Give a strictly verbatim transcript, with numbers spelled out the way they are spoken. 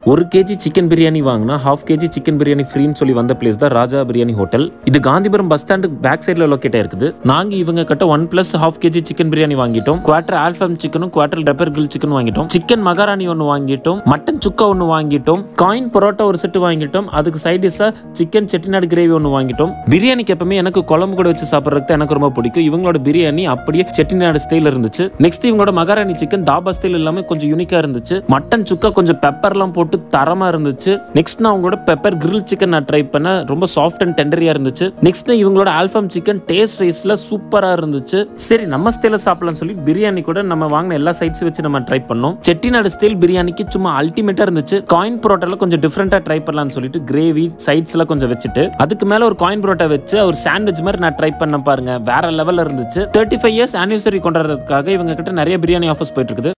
ஒரு KG chicken biryani வாங்கினா half KG chicken biryani ஃப்ரீன்னு சொல்லி வந்த பிளேஸ் தான் ராஜா பிரியாணி ஹோட்டல். இது காந்திபுரம் பஸ் ஸ்டாண்டு பேக் சைட்ல லொக்கேட் இருக்குது. நாங்க இவங்க கிட்ட one plus half KG chicken biryani வாங்கிட்டோம். குவார்டர் ஆல்ஃபம் சிக்கனும் குவார்டர் டெப்பர் கிரில் சிக்கன் வாங்கிட்டோம். சிக்கன் மகாராணி ஒன்று வாங்கிட்டோம். மட்டன் சுக்கா ஒன்று வாங்கிட்டோம். காயின் பரோட்டா ஒரு செட்டு வாங்கிட்டோம். அதுக்கு சைட் டிஷ்ஷா சிக்கன் செட்டிநாடு கிரேவி ஒன்று வாங்கிட்டோம். பிரியாணிக்கு எப்பவுமே எனக்கு குழம்பு கூட வச்சு சாப்பிட்றதுக்கு எனக்கு ரொம்ப பிடிக்கும். இவங்களோட பிரியாணி அப்படியே செட்டிநாடு ஸ்டைல இருந்துச்சு. நெக்ஸ்ட் இவங்களோட மகாராணி சிக்கன் தாபா ஸ்டைல் எல்லாமே கொஞ்சம் யூனிக்கா இருந்துச்சு. மட்டன் சுக்கா கொஞ்சம் பெப்பர்லாம் போட்டு தரமா இருந்துச்சு. நெக்ஸ்ட் நான் அவங்களோட பெப்பர் கிரில் சிக்கன் நான் ட்ரை பண்ண ரொம்ப சாஃப்ட் அண்ட் டெண்டரியா இருந்துச்சு. நெக்ஸ்ட் இவங்களோட ஆல்ஃபம் சிக்கன் டேஸ்ட் வைஸ்ல சூப்பரா இருந்துச்சு. சரி நம்ம ஸ்டைல சாப்பிடலாம்னு சொல்லி பிரியாணி கூட நம்ம வாங்கின எல்லா சைட்ஸ் வச்சு நம்ம ட்ரை பண்ணோம். செட்டிநாடு ஸ்டைல் பிரியாணிக்கு சும்மா அல்டிமேட்டா இருந்துச்சு. காயின் பரோட்டால கொஞ்சம் டிஃபரெண்டா ட்ரை பண்ணலாம்னு சொல்லிட்டு கிரேவி சைட்ஸ்ல கொஞ்சம் வச்சுட்டு அதுக்கு மேல ஒரு காயின் பரோட்டா வச்சு ஒரு சாண்ட்விச் மாதிரி நான் ட்ரை பண்ண பாருங்க. வேற லெவல்ல இருந்துச்சு. தேர்ட்டி ஃபைவ் இயர்ஸ் ஆனிவர்சரி கொண்டாடுறதுக்காக இவங்க கிட்ட நிறைய பிரியாணி ஆஃபர்ஸ் போயிட்டு இருக்குது.